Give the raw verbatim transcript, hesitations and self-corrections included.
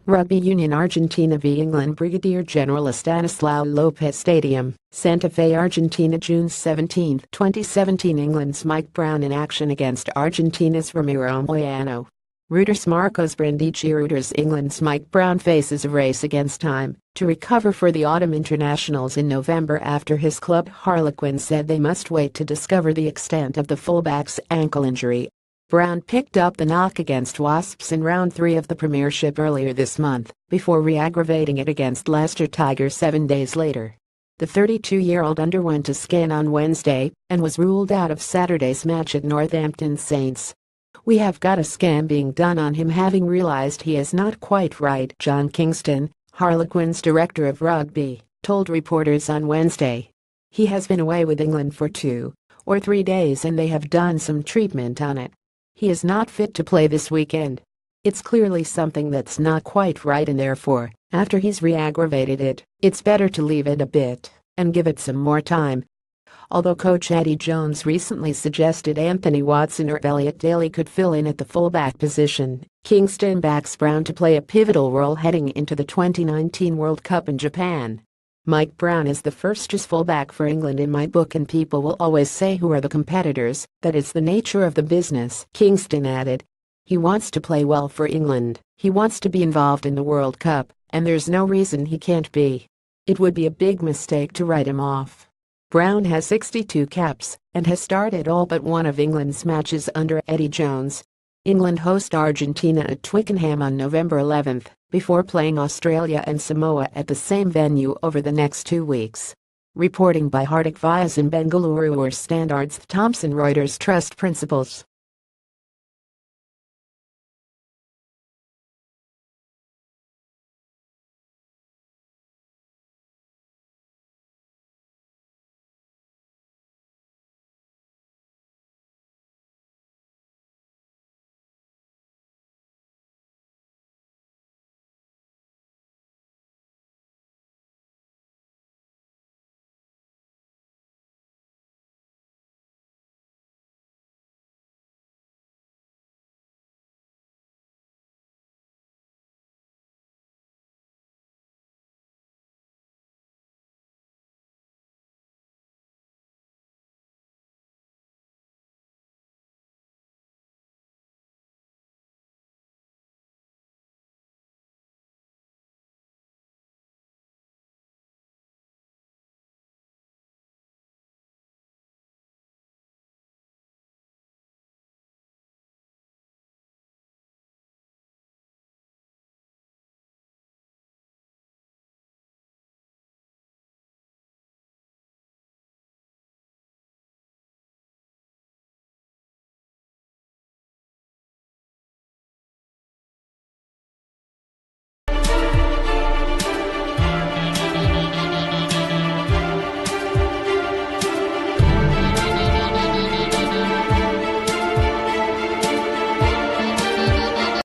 Rugby Union Argentina v England Brigadier General Estanislao Lopez Stadium, Santa Fe, Argentina, June seventeenth, twenty seventeen. England's Mike Brown in action against Argentina's Ramiro Moyano. Reuters. Marcos Brandicci. Reuters. England's Mike Brown faces a race against time to recover for the autumn internationals in November after his club Harlequins said they must wait to discover the extent of the fullback's ankle injury. Brown picked up the knock against Wasps in round three of the Premiership earlier this month, before re-aggravating it against Leicester Tigers seven days later. The thirty-two-year-old underwent a scan on Wednesday and was ruled out of Saturday's match at Northampton Saints. "We have got a scan being done on him, having realized he is not quite right," John Kingston, Harlequins director of rugby, told reporters on Wednesday. "He has been away with England for two or three days and they have done some treatment on it. He is not fit to play this weekend. It's clearly something that's not quite right, and therefore, after he's re-aggravated it, it's better to leave it a bit and give it some more time." Although coach Eddie Jones recently suggested Anthony Watson or Elliot Daly could fill in at the fullback position, Kingston backs Brown to play a pivotal role heading into the twenty nineteen World Cup in Japan. "Mike Brown is the first choice fullback for England in my book, and people will always say who are the competitors, that is the nature of the business," Kingston added. "He wants to play well for England, he wants to be involved in the World Cup, and there's no reason he can't be. It would be a big mistake to write him off." Brown has sixty-two caps and has started all but one of England's matches under Eddie Jones. England host Argentina at Twickenham on November eleventh, before playing Australia and Samoa at the same venue over the next two weeks. Reporting by Hardik Vyas in Bengaluru or Standards Thomson. Reuters. Trust principles.